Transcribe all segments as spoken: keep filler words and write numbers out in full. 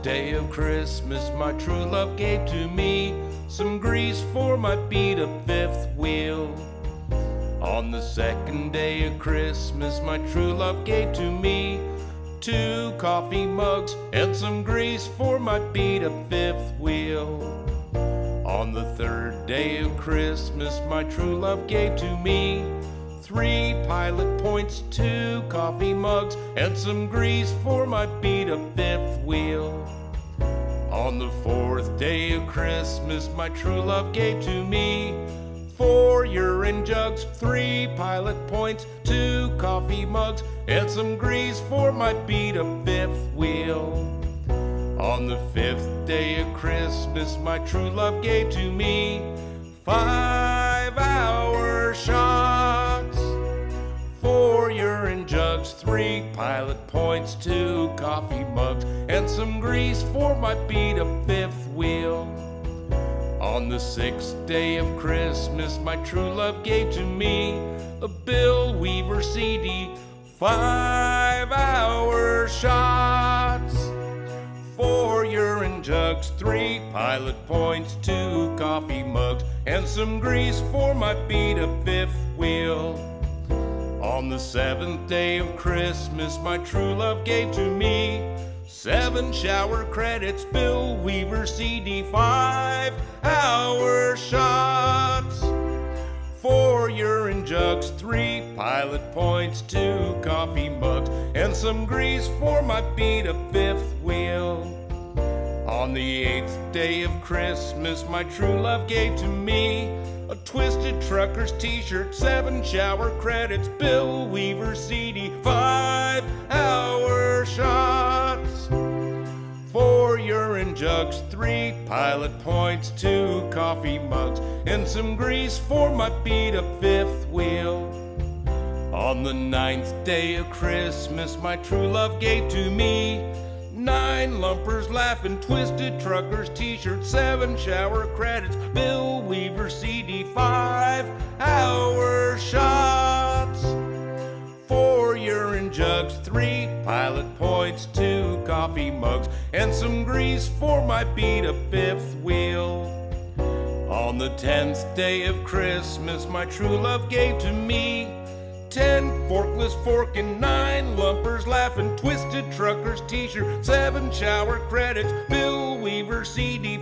day of Christmas, my true love gave to me some grease for my beat-up fifth wheel. On the second day of Christmas, my true love gave to me two coffee mugs and some grease for my beat-up fifth wheel. On the third day of Christmas, my true love gave to me three pilot points, two coffee mugs, and some grease for my beat-up fifth wheel. On the fourth day of Christmas, my true love gave to me four urine jugs, three pilot points, two coffee mugs, and some grease for my beat-up fifth wheel. On the fifth day of Christmas, my true love gave to me five-hour shots, four urine jugs, three pilot points, two coffee mugs, and some grease for my beat-up fifth wheel. On the sixth day of Christmas, my true love gave to me a Bill Weaver C D, five-hour shots, four urine jugs, three pilot points, two coffee mugs, and some grease for my beat-up fifth wheel. On the seventh day of Christmas, my true love gave to me seven shower credits, Bill Weaver C D, five-hour shots, four urine jugs, three pilot points, two coffee mugs, and some grease for my beat-up fifth wheel. On the eighth day of Christmas, my true love gave to me a Twisted Truckers t-shirt, seven shower credits, Bill Weaver C D, five-hour shots, four urine jugs, three pilot points, two coffee mugs, and some grease for my beat-up fifth wheel. On the ninth day of Christmas, my true love gave to me nine lumpers laughing, Twisted Truckers t-shirt, seven shower credits, Bill Weaver C D, five-hour shots, four urine jugs, three pilot points, two coffee mugs, and some grease for my beat-up fifth wheel. On the tenth day of Christmas, my true love gave to me ten forkless forking, nine lumpers laughing, Twisted Truckers t-shirt, seven shower credits, Bill Weaver C D,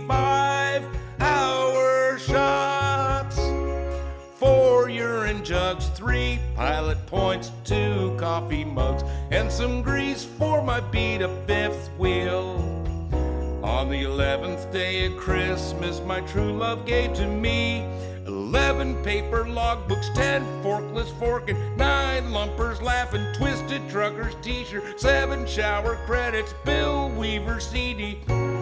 five-hour shots, four urine jugs, three pilot points, two coffee mugs, and some grease for my beat-up fifth wheel. On the eleventh day of Christmas, my true love gave to me eleven paper logbooks, ten forkless forking, nine lumpers laughing, Twisted Truckers t-shirt, seven shower credits, Bill Weaver C D.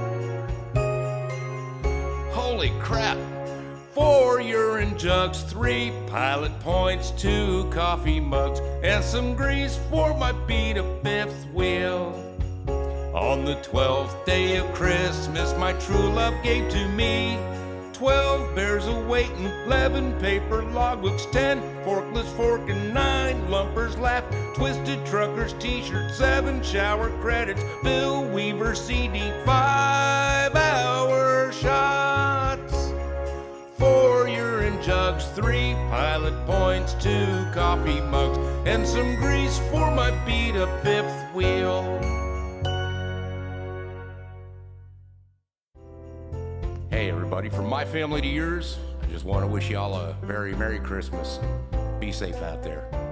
Holy crap! Four urine jugs, three pilot points, two coffee mugs, and some grease for my beat-up fifth wheel. On the twelfth day of Christmas, my true love gave to me twelve bears a-waitin', eleven paper logbooks, ten forkless forkin', nine lumpers laugh, Twisted Truckers t-shirt, seven shower credits, Bill Weaver C D, five-hour shots, four urine jugs, three pilot points, two coffee mugs, and some grease for my beat-up fifth wheel. Hey everybody, from my family to yours, I just want to wish y'all a very Merry Christmas. Be safe out there.